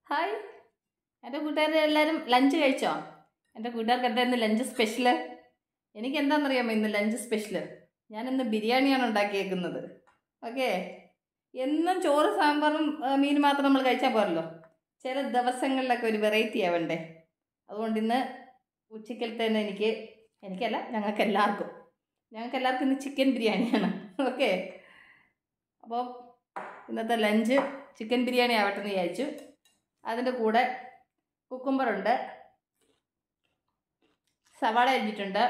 Hi, എൻ്റെ കൂട്ടുകാരെല്ലാവരും lunch കഴിച്ചോ? എൻ്റെ കൂട്ടുകാർക്ക് എന്തായിരുന്നു ലഞ്ച് സ്പെഷ്യല്? എനിക്കെന്താണെന്നറിയാമോ ഇന്ന് ലഞ്ച് സ്പെഷ്യല്? ഞാനിന്ന് ബിരിയാണിയാണ് ഉണ്ടാക്കിയേക്കുന്നത്. ഓക്കെ, എന്നും ചോറ് സാമ്പാറും മീൻ മാത്രം നമ്മൾ കഴിച്ചാൽ പോരല്ലോ. ചില ദിവസങ്ങളിലൊക്കെ ഒരു വെറൈറ്റി ആവണ്ടേ. അതുകൊണ്ട് ഇന്ന് ഉച്ചക്കലത്തേന് എനിക്കല്ല ഞങ്ങൾക്ക് ഇന്ന് ചിക്കൻ ബിരിയാണിയാണ്. ഓക്കെ, അപ്പോൾ ഇന്നത്തെ ലഞ്ച് ചിക്കൻ ബിരിയാണി ആവട്ടെ എന്ന് വിചാരിച്ചു. അതിൻ്റെ കൂടെ കുക്കുംബറുണ്ട്, സവാള അരിഞ്ഞിട്ടുണ്ട്.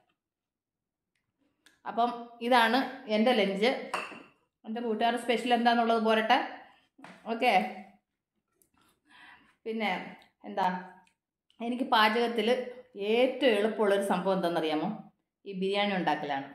അപ്പം ഇതാണ് എൻ്റെ ലഞ്ച്. എൻ്റെ കൂട്ടുകാർ സ്പെഷ്യൽ എന്താണെന്നുള്ളത് പോരട്ടെ. ഓക്കെ, പിന്നെ എനിക്ക് പാചകത്തിൽ ഏറ്റവും എളുപ്പമുള്ളൊരു സംഭവം എന്താണെന്നറിയാമോ? ഈ ബിരിയാണി ഉണ്ടാക്കലാണ്.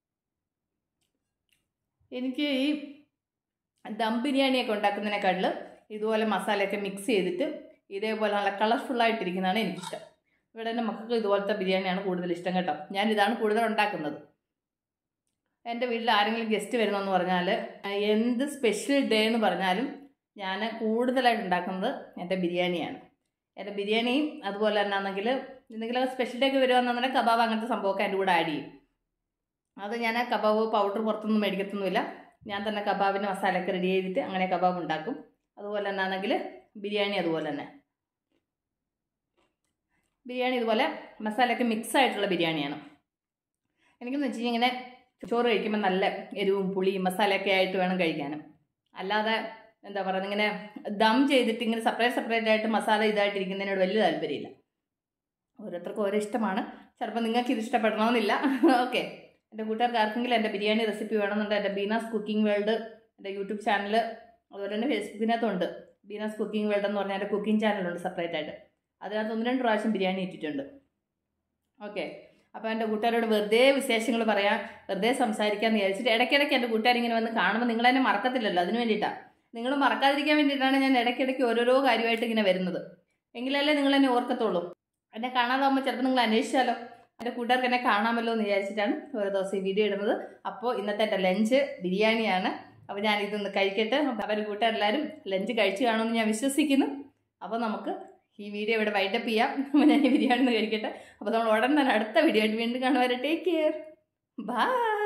എനിക്ക് ഈ ദം ബിരിയാണിയൊക്കെ ഉണ്ടാക്കുന്നതിനെക്കാട്ടിൽ ഇതുപോലെ മസാലയൊക്കെ മിക്സ് ചെയ്തിട്ട് ഇതേപോലെ നല്ല കളർഫുള്ളായിട്ടിരിക്കുന്നതാണ് എനിക്കിഷ്ടം. ഇവിടെ എൻ്റെ മക്കൾക്ക് ഇതുപോലത്തെ ബിരിയാണിയാണ് കൂടുതൽ ഇഷ്ടം കേട്ടോ. ഞാൻ ഇതാണ് കൂടുതൽ ഉണ്ടാക്കുന്നത്. എൻ്റെ വീട്ടിൽ ആരെങ്കിലും ഗസ്റ്റ് വരുന്നെന്ന് പറഞ്ഞാൽ, എന്ത് സ്പെഷ്യൽ ഡേ എന്ന് പറഞ്ഞാലും ഞാൻ കൂടുതലായിട്ട് ഉണ്ടാക്കുന്നത് എൻ്റെ ബിരിയാണിയാണ്. എൻ്റെ ബിരിയാണിയും അതുപോലെ തന്നെ ആണെങ്കിൽ എന്തെങ്കിലും സ്പെഷ്യൽ ഡേ ഒക്കെ വരുവാണെന്നുണ്ടെങ്കിൽ കബാബ് അങ്ങനത്തെ സംഭവമൊക്കെ എൻ്റെ കൂടെ ആഡ് ചെയ്യും. അത് ഞാൻ കബാബ് പൗഡർ പുറത്തൊന്നും മേടിക്കത്തൊന്നുമില്ല. ഞാൻ തന്നെ കബാബിൻ്റെ മസാലയൊക്കെ റെഡി ചെയ്തിട്ട് അങ്ങനെ കബാബ് ഉണ്ടാക്കും. അതുപോലെ തന്നെ ആണെങ്കിൽ ബിരിയാണി അതുപോലെ തന്നെ. ബിരിയാണി ഇതുപോലെ മസാലയൊക്കെ മിക്സ് ആയിട്ടുള്ള ബിരിയാണിയാണ്. എനിക്കെന്ന് വെച്ച് കഴിഞ്ഞാൽ ഇങ്ങനെ ചോറ് കഴിക്കുമ്പോൾ നല്ല എരിവും പുളിയും മസാലയൊക്കെ ആയിട്ട് വേണം കഴിക്കാനും. അല്ലാതെ എന്താ പറയുക, ഇങ്ങനെ ദം ചെയ്തിട്ട് ഇങ്ങനെ സെപ്പറേറ്റ് ആയിട്ട് മസാല ഇതായിട്ടിരിക്കുന്നതിനോട് വലിയ താല്പര്യമില്ല. ഓരോരുത്തർക്കും ഓരോ ഇഷ്ടമാണ്. ചിലപ്പോൾ നിങ്ങൾക്ക് ഇത് ഇഷ്ടപ്പെടണമെന്നില്ല. ഓക്കെ, എൻ്റെ കൂട്ടുകാർക്ക് ആർക്കെങ്കിലും എൻ്റെ ബിരിയാണി റെസിപ്പി വേണമെന്നുണ്ടെങ്കിൽ എൻ്റെ ബീനാസ് കുക്കിംഗ് വേൾഡ് എൻ്റെ യൂട്യൂബ് ചാനൽ, അതുപോലെ തന്നെ ഫേസ്ബുക്കിനകത്തുണ്ട്. ബീനാസ് കുക്കിംഗ് വേൾഡ് എന്ന് പറഞ്ഞാൽ എൻ്റെ കുക്കിംഗ് ചാനലുണ്ട് സെപ്പറേറ്റ് ആയിട്ട്. അതിനകത്ത് 1-2 പ്രാവശ്യം ബിരിയാണി ഇട്ടിട്ടുണ്ട്. ഓക്കെ, അപ്പോൾ എൻ്റെ കൂട്ടുകാരോട് വെറുതെ വിശേഷങ്ങൾ പറയാം, വെറുതെ സംസാരിക്കാമെന്ന് വിചാരിച്ചിട്ട് ഇടയ്ക്കിടയ്ക്ക് എൻ്റെ കൂട്ടുകാരിങ്ങനെ വന്ന് കാണുമ്പോൾ നിങ്ങളെന്നെ മറക്കത്തില്ലല്ലോ. അതിന് വേണ്ടിയിട്ടാണ്, നിങ്ങൾ മറക്കാതിരിക്കാൻ വേണ്ടിയിട്ടാണ് ഞാൻ ഇടയ്ക്കിടയ്ക്ക് ഓരോരോ കാര്യമായിട്ട് ഇങ്ങനെ വരുന്നത്. എങ്കിലല്ലേ നിങ്ങളെന്നെ ഓർക്കത്തുള്ളൂ. എന്നെ കാണാതാകുമ്പോൾ ചിലപ്പോൾ നിങ്ങൾ അന്വേഷിച്ചാലോ. എൻ്റെ കൂട്ടുകാർക്ക് എന്നെ കാണാമല്ലോ എന്ന് വിചാരിച്ചിട്ടാണ് ഓരോ ദിവസം ഈ വീഡിയോ ഇടുന്നത്. അപ്പോൾ ഇന്നത്തെ എൻ്റെ ലഞ്ച് ബിരിയാണിയാണ്. അപ്പോൾ ഞാൻ ഇതൊന്ന് കഴിക്കട്ടെ. അവർ കൂട്ടുകാരെല്ലാവരും ലഞ്ച് കഴിച്ച് കാണുമെന്ന് ഞാൻ വിശ്വസിക്കുന്നു. അപ്പോൾ നമുക്ക് ഈ വീഡിയോ ഇവിടെ വൈൻഡപ്പ് ചെയ്യാം. അപ്പോൾ ഞാൻ ഈ ബിരിയാണി ഒന്ന് കഴിക്കട്ടെ. അപ്പോൾ നമ്മൾ ഉടൻ തന്നെ അടുത്ത വീഡിയോ ആയിട്ട് വീണ്ടും കാണുവരെ. Take care, by.